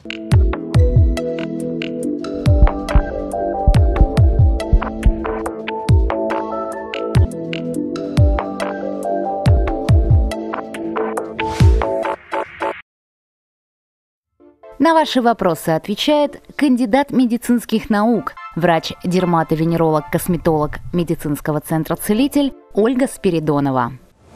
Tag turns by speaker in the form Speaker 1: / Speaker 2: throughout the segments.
Speaker 1: На ваши вопросы отвечает кандидат медицинских наук, врач-дерматовенеролог-косметолог медицинского центра «Целитель» Ольга Спиридонова.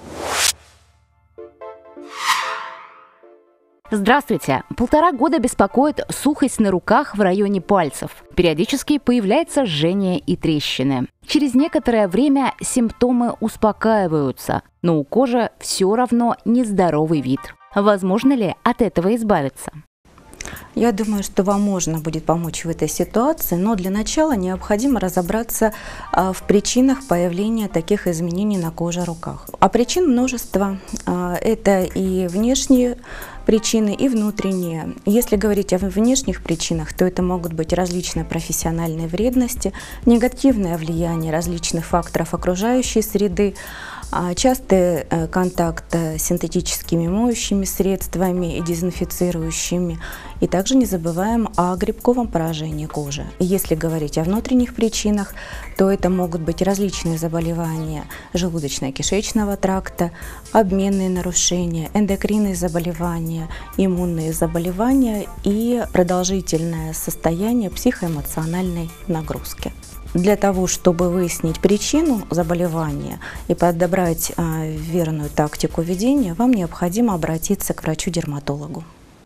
Speaker 1: Здравствуйте! 1,5 года беспокоит сухость на руках в районе пальцев. Периодически появляется жжение и трещины. Через некоторое время симптомы успокаиваются, но у кожи все равно нездоровый вид. Возможно ли от этого избавиться?
Speaker 2: Я думаю, что вам можно будет помочь в этой ситуации, но для начала необходимо разобраться в причинах появления таких изменений на коже руках. А причин множество. Это и внешние причины, и внутренние. Если говорить о внешних причинах, то это могут быть различные профессиональные вредности, негативное влияние различных факторов окружающей среды, частый контакт с синтетическими моющими средствами и дезинфицирующими. И также не забываем о грибковом поражении кожи. Если говорить о внутренних причинах, то это могут быть различные заболевания желудочно-кишечного тракта, обменные нарушения, эндокринные заболевания, иммунные заболевания и продолжительное состояние психоэмоциональной нагрузки. Для того, чтобы выяснить причину заболевания и подобрать верную тактику ведения, вам необходимо обратиться к врачу-дерматологу.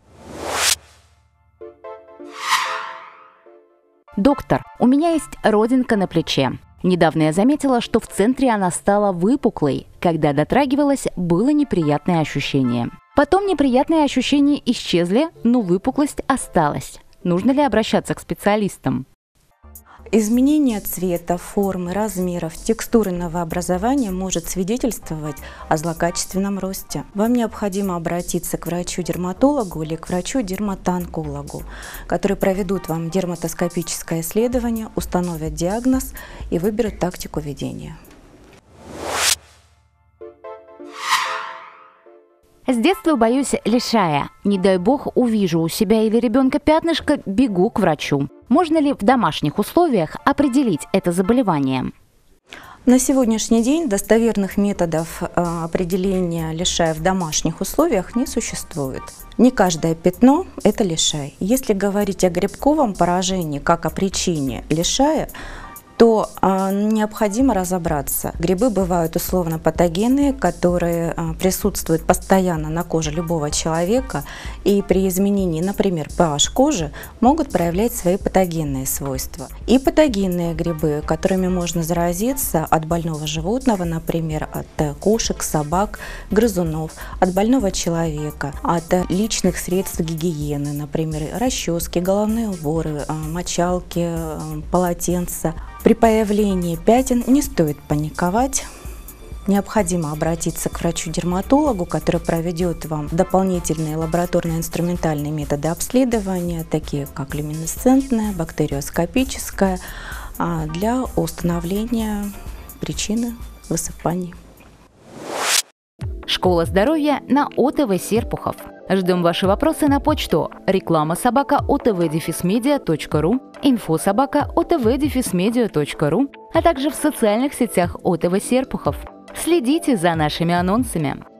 Speaker 1: Доктор, у меня есть родинка на плече. Недавно я заметила, что в центре она стала выпуклой. Когда дотрагивалась, было неприятное ощущение. Потом неприятные ощущения исчезли, но выпуклость осталась. Нужно ли обращаться к специалистам?
Speaker 2: Изменение цвета, формы, размеров, текстуры новообразования может свидетельствовать о злокачественном росте. Вам необходимо обратиться к врачу-дерматологу или к врачу-дерматоонкологу, которые проведут вам дерматоскопическое исследование, установят диагноз и выберут тактику ведения.
Speaker 1: С детства боюсь лишая. Не дай бог увижу у себя или ребенка пятнышко, бегу к врачу. Можно ли в домашних условиях определить это заболевание?
Speaker 2: На сегодняшний день достоверных методов определения лишая в домашних условиях не существует. Не каждое пятно – это лишай. Если говорить о грибковом поражении как о причине лишая, то необходимо разобраться. Грибы бывают условно патогенные, которые присутствуют постоянно на коже любого человека, и при изменении, например, pH кожи, могут проявлять свои патогенные свойства. И патогенные грибы, которыми можно заразиться от больного животного, например, от кошек, собак, грызунов, от больного человека, от личных средств гигиены, например, расчески, головные уборы, мочалки, полотенца. При появлении пятен не стоит паниковать. Необходимо обратиться к врачу-дерматологу, который проведет вам дополнительные лабораторно-инструментальные методы обследования, такие как люминесцентное, бактериоскопическое, для установления причины высыпаний.
Speaker 1: Школа здоровья на ОТВ Серпухов. Ждем ваши вопросы на почту reklama@otv-media.ru, info@otv-media.ru, а также в социальных сетях ОТВ Серпухов. Следите за нашими анонсами.